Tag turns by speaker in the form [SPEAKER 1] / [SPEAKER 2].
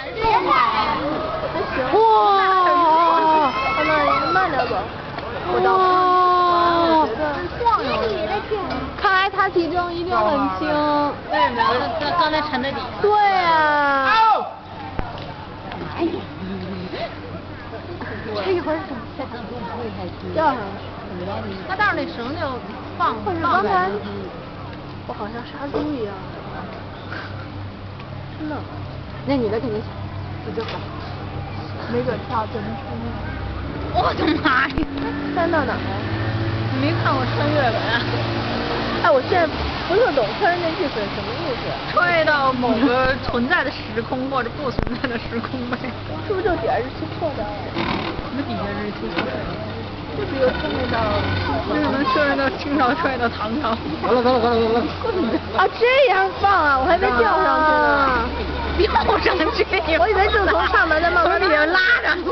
[SPEAKER 1] 哇！慢点走。哇！看来他体重一定很轻。
[SPEAKER 2] 为什么呀？他刚才沉在底下。
[SPEAKER 1] 对呀。哎呀！这一会儿掉上去。
[SPEAKER 2] 他到时候那绳就放。
[SPEAKER 1] 或者刚才我好像杀猪一样。真的。那女的肯定比这好。没准跳就能穿越。
[SPEAKER 2] 我的妈呀！
[SPEAKER 1] 穿到哪儿？
[SPEAKER 2] 你没看过穿越文啊？
[SPEAKER 1] 哎，我现在不是懂穿越剧是什么意思。
[SPEAKER 2] 穿越到某个存在的时空或者不存在的时空呗。
[SPEAKER 1] 是不是就底下日期错掉了？
[SPEAKER 2] 什么底下日期错掉了？
[SPEAKER 1] 就是又穿越到，
[SPEAKER 2] 就是能穿越到清朝，穿越到唐朝。
[SPEAKER 3] 完了。
[SPEAKER 1] 啊，这样放啊，我还没吊上去呢。
[SPEAKER 2] 吊上去，
[SPEAKER 1] 我以为就从上面再慢慢
[SPEAKER 2] 从底下拉上去。